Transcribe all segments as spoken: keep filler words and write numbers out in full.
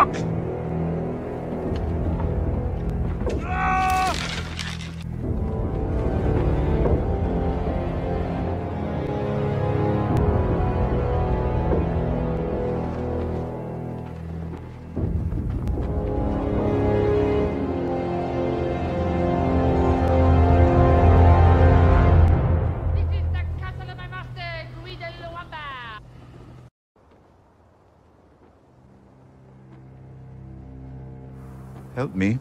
Fuck! Help me.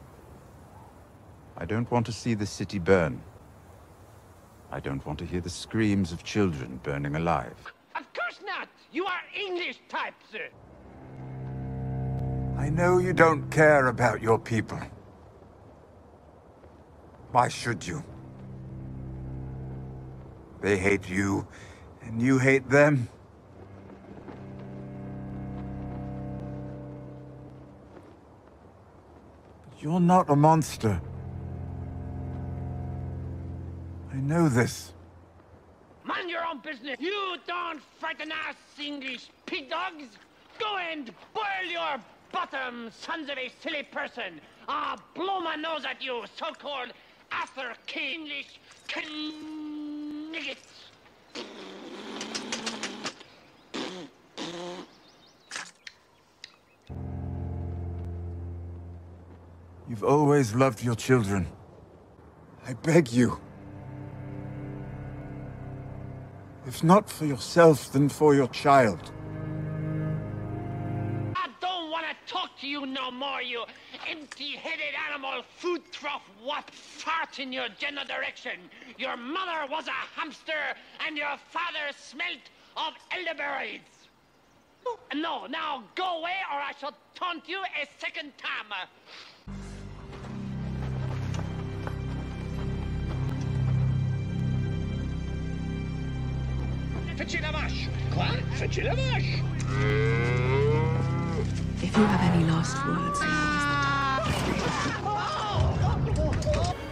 I don't want to see the city burn. I don't want to hear the screams of children burning alive. Of course not! You are English type, sir! I know you don't care about your people. Why should you? They hate you, and you hate them. You're not a monster. I know this. Mind your own business. You don't frighten us, English pig dogs. Go and boil your bottom, sons of a silly person. I'll blow my nose at you, so-called Arthur King English kniggets. You've always loved your children. I beg you. If not for yourself, then for your child. I don't want to talk to you no more, you empty-headed animal food trough what fart in your general direction. Your mother was a hamster, and your father smelt of elderberries. No, now go away, or I shall taunt you a second time. Fetchy la vache! Quoi? Fetchy la vache! If you have any last words, now is the time.